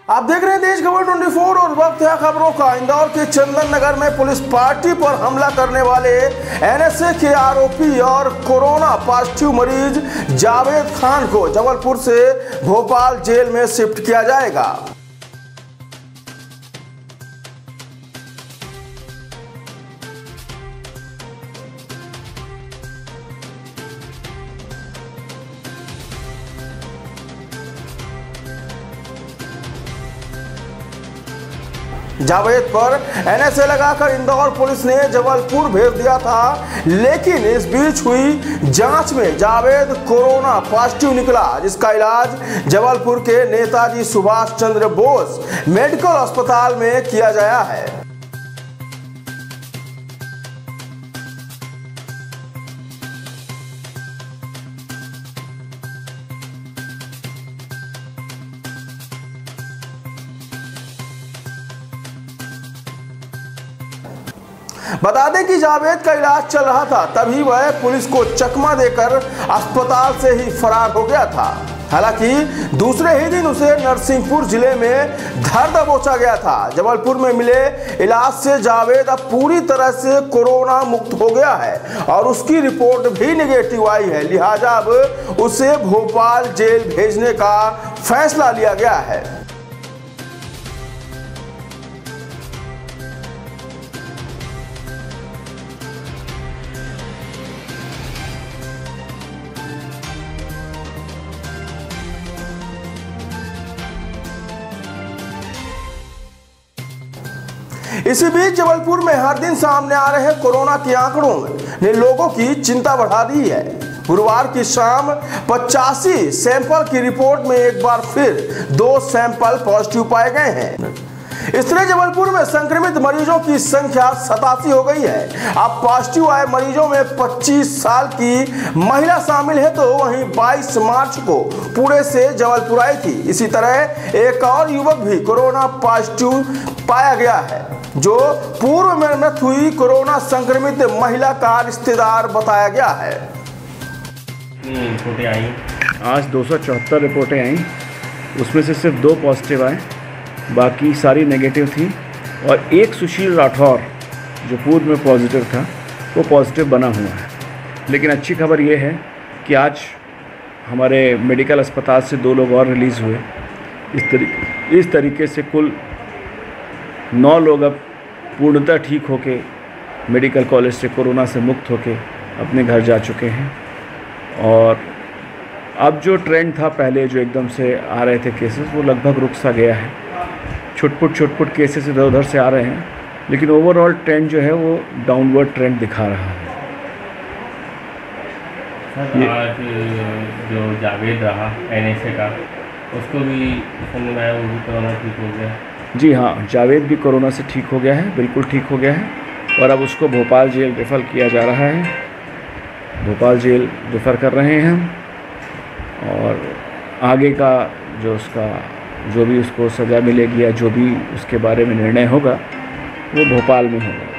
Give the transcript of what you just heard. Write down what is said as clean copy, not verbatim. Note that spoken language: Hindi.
आप देख रहे हैं देश खबर 24 और वक्त है खबरों का। इंदौर के चंदन नगर में पुलिस पार्टी पर हमला करने वाले एनएसए के आरोपी और कोरोना पॉजिटिव मरीज जावेद खान को जबलपुर से भोपाल जेल में शिफ्ट किया जाएगा। जावेद पर एनएसए लगाकर इंदौर पुलिस ने जबलपुर भेज दिया था, लेकिन इस बीच हुई जांच में जावेद कोरोना पॉजिटिव निकला, जिसका इलाज जबलपुर के नेताजी सुभाष चंद्र बोस मेडिकल अस्पताल में किया गया है। बता दें कि जावेद का इलाज चल रहा था, तभी वह पुलिस को चकमा देकर अस्पताल से ही फरार हो गया था। हालांकि दूसरे ही दिन उसे नरसिंहपुर जिले में धर दबोचा गया था। जबलपुर में मिले इलाज से जावेद अब पूरी तरह से कोरोना मुक्त हो गया है और उसकी रिपोर्ट भी नेगेटिव आई है, लिहाजा अब उसे भोपाल जेल भेजने का फैसला लिया गया है। इसी बीच जबलपुर में हर दिन सामने आ रहे कोरोना के आंकड़ों ने लोगों की चिंता बढ़ा दी है। गुरुवार की शाम 85 सैंपल की रिपोर्ट में एक बार फिर 2 सैंपल पॉजिटिव पाए गए हैं। इस तरह जबलपुर में संक्रमित मरीजों की संख्या 87 हो गई है। अब पॉजिटिव आए मरीजों में 25 साल की महिला शामिल है, तो वहीं 22 मार्च को पुणे से जबलपुर आई थी। इसी तरह एक और युवक भी कोरोना पॉजिटिव पाया गया है, जो पूर्व में मृत हुई कोरोना संक्रमित महिला का रिश्तेदार बताया गया है। रिपोर्टें आई आज 274 रिपोर्टें आई, उसमें से सिर्फ 2 पॉजिटिव आए, बाकी सारी नेगेटिव थी। और एक सुशील राठौर जो पूर्व में पॉजिटिव था वो पॉजिटिव बना हुआ है। लेकिन अच्छी खबर ये है कि आज हमारे मेडिकल अस्पताल से 2 लोग और रिलीज़ हुए। इस तरीके से कुल 9 लोग अब पूर्णतः ठीक होके मेडिकल कॉलेज से कोरोना से मुक्त होके अपने घर जा चुके हैं। और अब जो ट्रेंड था पहले जो एकदम से आ रहे थे केसेस, वो लगभग रुक सा गया है। छुटपुट केसेस इधर उधर से आ रहे हैं, लेकिन ओवरऑल ट्रेंड जो है वो डाउनवर्ड ट्रेंड दिखा रहा है। आज जो जावेद रहा एनएसए का, उसको भी सुनने में आया वो भी कोरोना ठीक हो गया। जी हाँ, जावेद भी कोरोना से ठीक हो गया है, बिल्कुल ठीक हो गया है। और अब उसको भोपाल जेल रेफ़र किया जा रहा है। भोपाल जेल रेफ़र कर रहे हैं हम, और आगे का जो भी उसको सज़ा मिलेगी या जो भी उसके बारे में निर्णय होगा वो भोपाल में होगा।